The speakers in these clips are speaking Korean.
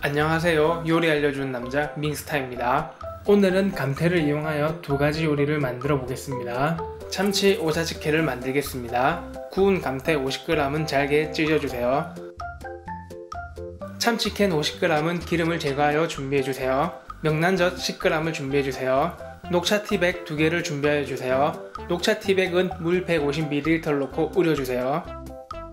안녕하세요. 요리 알려주는 남자 밍스타입니다. 오늘은 감태를 이용하여 두 가지 요리를 만들어 보겠습니다. 참치 오자치케를 만들겠습니다. 구운 감태 50g은 잘게 찢어주세요. 참치캔 50g은 기름을 제거하여 준비해주세요. 명란젓 10g을 준비해주세요. 녹차 티백 2개를 준비해주세요. 녹차 티백은 물 150ml 넣고 우려주세요.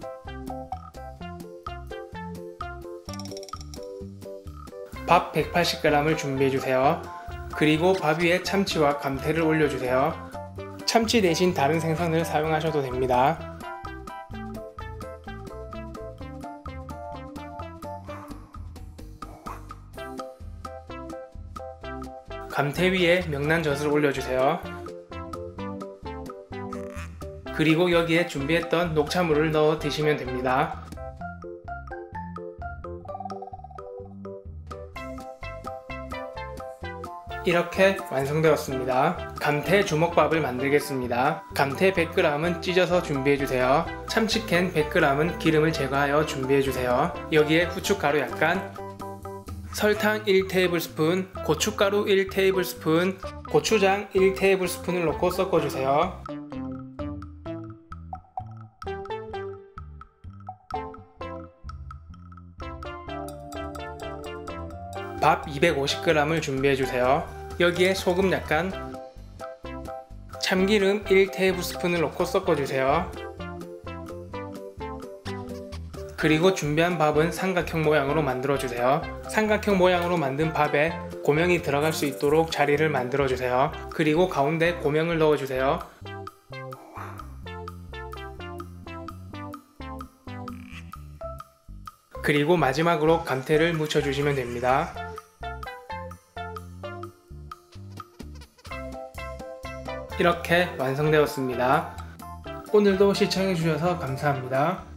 밥 180g을 준비해주세요. 그리고 밥 위에 참치와 감태를 올려주세요. 참치 대신 다른 생선을 사용하셔도 됩니다. 감태 위에 명란젓을 올려주세요. 그리고 여기에 준비했던 녹차물을 넣어 드시면 됩니다. 이렇게 완성되었습니다. 감태 주먹밥을 만들겠습니다. 감태 100g은 찢어서 준비해주세요. 참치캔 100g은 기름을 제거하여 준비해주세요. 여기에 후춧가루 약간, 설탕 1테이블스푼, 고춧가루 1테이블스푼, 고추장 1테이블스푼을 넣고 섞어주세요. 밥 250g을 준비해주세요. 여기에 소금 약간, 참기름 1테이블스푼을 넣고 섞어주세요. 그리고 준비한 밥은 삼각형 모양으로 만들어주세요. 삼각형 모양으로 만든 밥에 고명이 들어갈 수 있도록 자리를 만들어주세요. 그리고 가운데 고명을 넣어주세요. 그리고 마지막으로 감태를 묻혀주시면 됩니다. 이렇게 완성되었습니다. 오늘도 시청해주셔서 감사합니다.